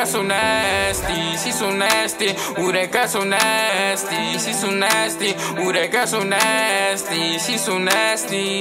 girl so nasty, she so nasty. Ooh, that girl so nasty, she so nasty. Ooh, that girl so nasty, she so nasty.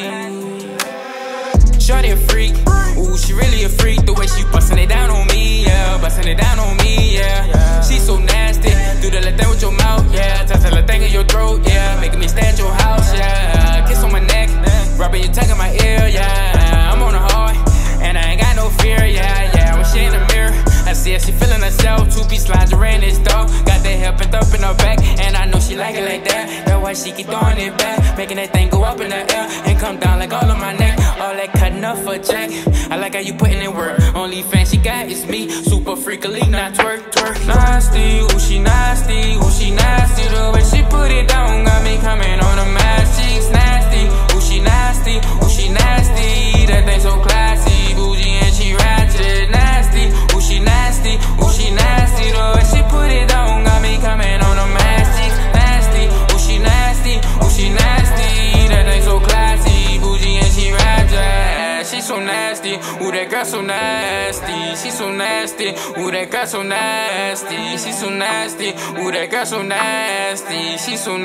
Shorty a freak, ooh, she really a freak. The way she bustin' it down on me, yeah, bustin' it down on me, yeah. She so nasty, do the little thing with your mouth, yeah. Touch the little thing in your throat, yeah. Making me stay at your house, yeah. Kiss on my neck, rubbing your tongue in my ear, yeah. I'm on her hard, and I ain't got no fear, yeah, yeah. When she in the mirror, I see her, she feeling herself. Two-piece lingerie in this dog, got that hip and up in her back, and I know she like it like that. That's why she keep throwing it back, making that thing go up in the air and come down like all on my neck. All that cutting up for Jack. I like how you putting in work. Only fan she got is me. Super freakily, not twerk, twerk. Nasty, ooh she nasty, ooh she nasty. The way she put it down got me coming on the mask. She's nasty, ooh she nasty, ooh she nasty. That thing so classy, bougie and she ratchet. Nasty, ooh she nasty, ooh she nasty. The way she put it down got me coming on the mask. She's nasty, ooh she nasty, ooh she nasty. That thing so classy, bougie and she ratchet. She so nasty, ooh that girl so nasty. She so nasty, ooh that girl so nasty. She so nasty, ooh that girl so nasty. She so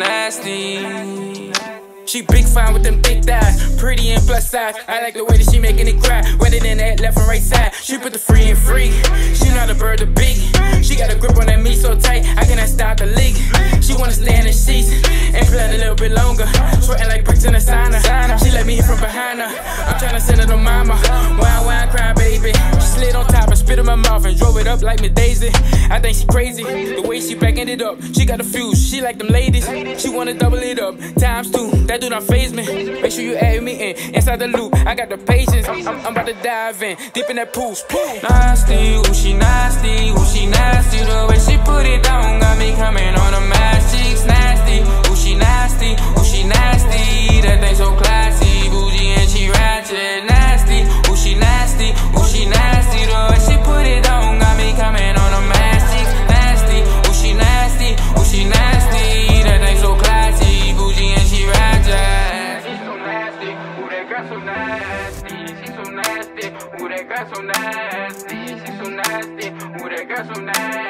nasty. She big fine with them thick thighs, pretty and plus size. I like the way that she making it cry, wetter than that left and right side. She put the free in free, she not a bird of big. She got a grip on that meat so tight, I cannot stop the leak. She wanna stay in the sheets and play a little bit longer, sweating like bricks in a sauna. She let me hit from behind her, I'm tryna send her to mama. Why cry baby? She slid on top and spit in my mouth and drove it up like Miss Daisy. I think she crazy, the way she backing it up. She got a fuse, she like them ladies. She wanna double it up, times two. That do not faze me. Make sure you add me in, inside the loop. I got the patience, I'm about to dive in, deep in that pool. Nasty, ooh she nasty, ooh she nasty. The way she put it down got me coming on the mask. She's nasty, ooh she nasty, ooh she nasty. That thing so classy, bougie and she ratchet. Nasty, ooh she nasty, ooh she nasty. The way she put it down got me coming on the mask. She's nasty, ooh she nasty, ooh she nasty. That thing so classy, bougie and she ratchet. She's so nasty, ooh that girl so nasty. She's so nasty, ooh that girl so nasty. She's so nasty, ooh that girl so nasty.